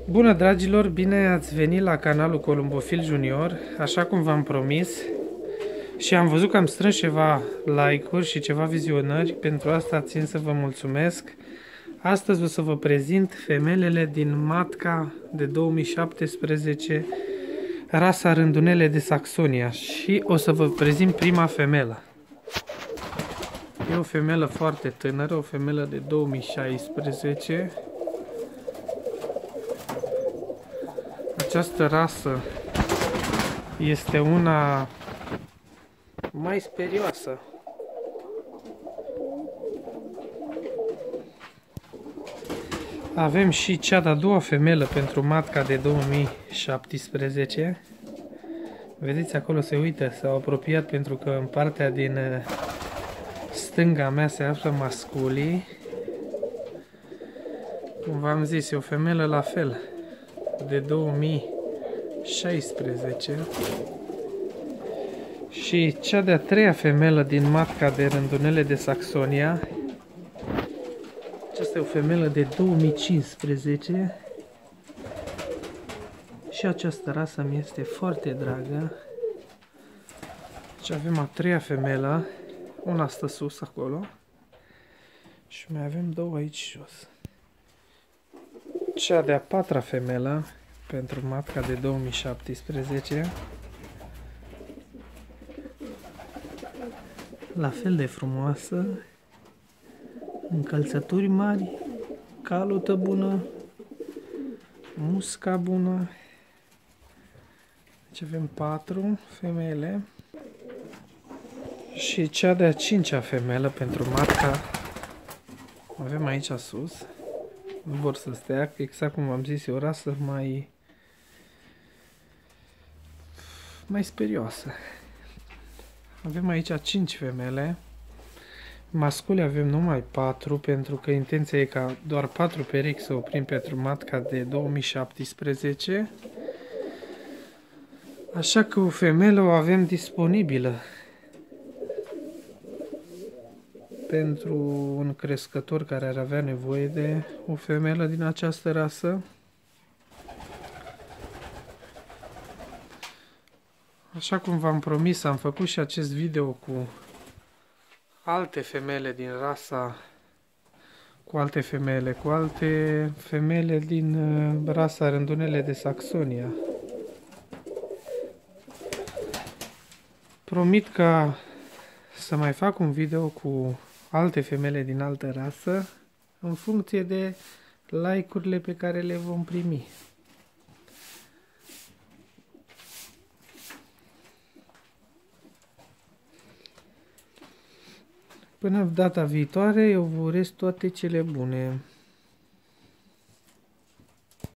Bună dragilor, bine ați venit la canalul Columbofil Junior, așa cum v-am promis. Și am văzut că am strâns ceva like-uri și ceva vizionări, pentru asta țin să vă mulțumesc. Astăzi o să vă prezint femelele din matca de 2017, rasa Rândunele de Saxonia, și o să vă prezint prima femelă. E o femelă foarte tânără, o femelă de 2016. Această rasă este una mai sperioasă. Avem și cea de-a doua femelă pentru matca de 2017. Vedeți, acolo se uită, s-au apropiat pentru că în partea din stânga mea se află masculii. Cum v-am zis, e o femelă la fel, de 2016. Și cea de-a treia femelă din matca de Rândunele de Saxonia. Aceasta e o femelă de 2015. Și această rasă mi este foarte dragă. Și avem a treia femelă. Una stă sus acolo. Și mai avem două aici jos. Cea de-a patra femelă pentru matca de 2017. La fel de frumoasă, încălțături mari, calută bună, musca bună. Deci avem 4 femele. Și cea de-a cincea femelă pentru matca avem aici sus. Nu vor să stea, exact cum am zis, e o rasă mai sperioasă. Avem aici 5 femele. Masculi avem numai 4, pentru că intenția e ca doar 4 perechi să oprim pentru matca de 2017. Așa că o femelă o avem disponibilă pentru un crescător care ar avea nevoie de o femelă din această rasă. Așa cum v-am promis, am făcut și acest video cu alte femele din rasa, cu alte femele din rasa Rândunele de Saxonia. Promit că să mai fac un video cu alte femele din altă rasă, în funcție de like-urile pe care le vom primi. Până data viitoare, eu vă urez toate cele bune.